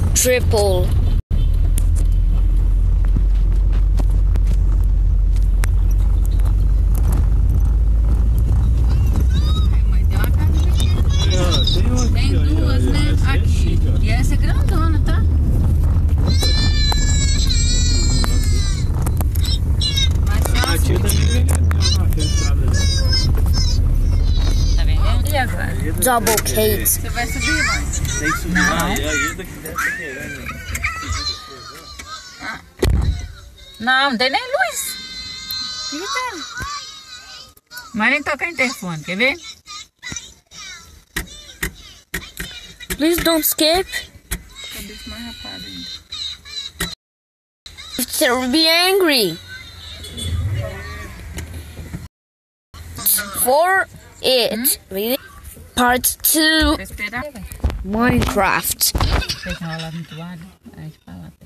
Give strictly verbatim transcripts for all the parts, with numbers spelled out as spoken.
triple. Tem duas, né? Aqui. E essa é grandona, tá? Mais fácil. Tá vendendo? E agora? Double Kate. Você vai subir, mãe? Tem que subir. Não. E aí daqui deve estar querendo. Não, não tem nem luz. O que tem? Mas nem toca interfone, quer ver? Please don't skip. Cabeça mais rapada ainda. They'll be angry. For it. Really? Part two. Vou esperar. Minecraft. Tem que enrolar no toalha. A gente vai lá até.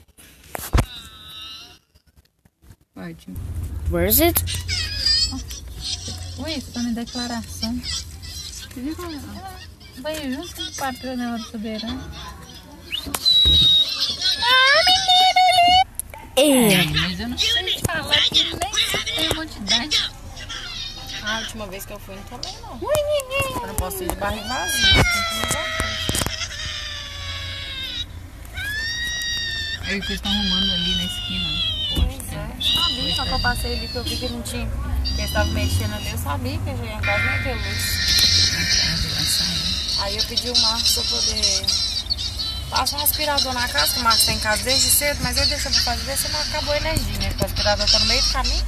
Pode. Where is it? Ui, isso tá na declaração. Você viu como é? Vai junto com o patrão na hora do soberano. É. Mas eu não sei falar que nem tem uma quantidade. A última vez que eu fui não tomei não. Eu não posso ir de barriga vazia. Aí que eles estão arrumando ali na esquina. Pois é. Sabia, só que eu passei ali que eu vi que não tinha. Que eles estavam mexendo ali, eu sabia que já ia em casa não ia ter luz. Aí eu pedi o Marcos pra poder passar um aspirador na casa, que o Marcos tá em casa desde cedo, mas ele deixou pra fazer, ver se não acabou a energia, né? Porque o aspirador tá no meio do caminho.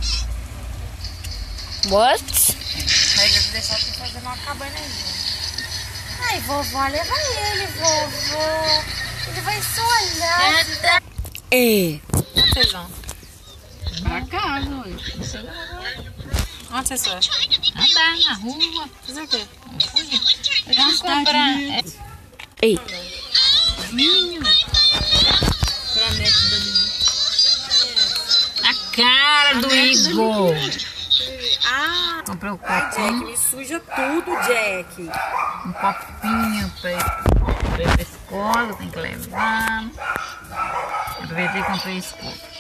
What? Aí ele deixou pra fazer, não acabou a energia. Ai, vovó, leva ele, vovó. Ele vai só olhar. É. Onde vocês vão? Pra casa hoje. Onde vocês vão? Andar na rua. Fazer o quê? Vamos comprar. É, Ei. vinho. Pra neto do menino. A cara do Igor. Ah! Comprei um Ai, Jack, copinho. me suja tudo, Jack. Um copinho pra ir pra ir pra escola. Tem que levar. Aproveitei e comprei esse copo.